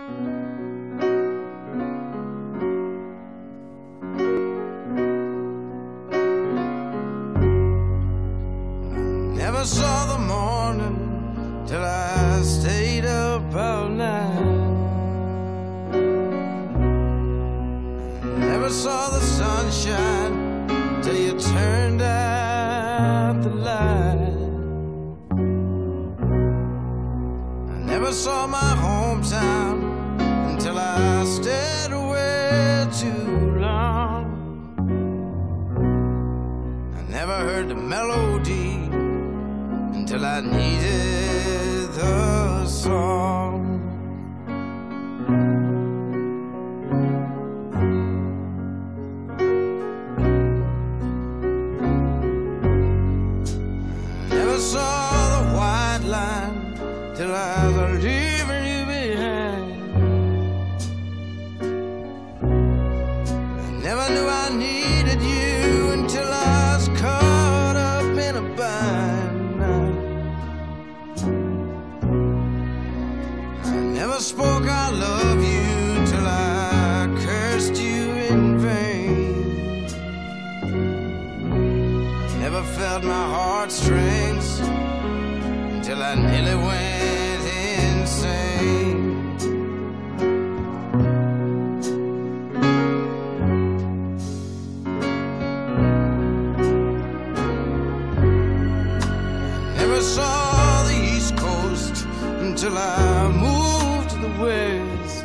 Never saw the morning till I stayed up all night. Never saw the sunshine till you turned out the light. I never saw my hometown until I stayed away too long. I never heard the melody until I needed the song. Never saw the white line till I was leaving you behind. I never knew I needed you until I was caught up in a bind. Never spoke I love you till I cursed you in vain. Never felt my heartstrings until I nearly went insane. Never saw the East Coast until I moved to the West.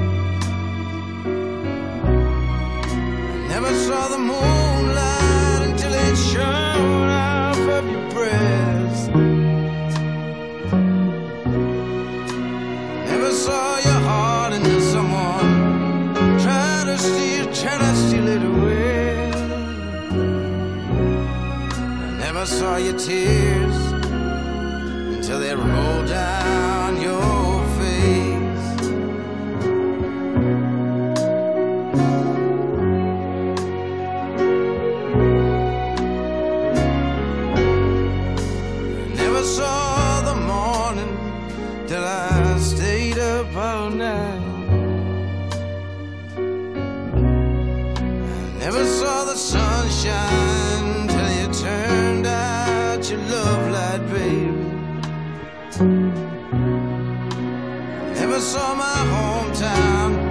I never saw the moonlight until it shone off of your breast. Never saw your heart until someone tried to steal it away. I never saw your tears until they rolled down your face. Never saw the morning till I stayed up all night. Never saw the sunshine till you turned out your love light, baby. Never saw my hometown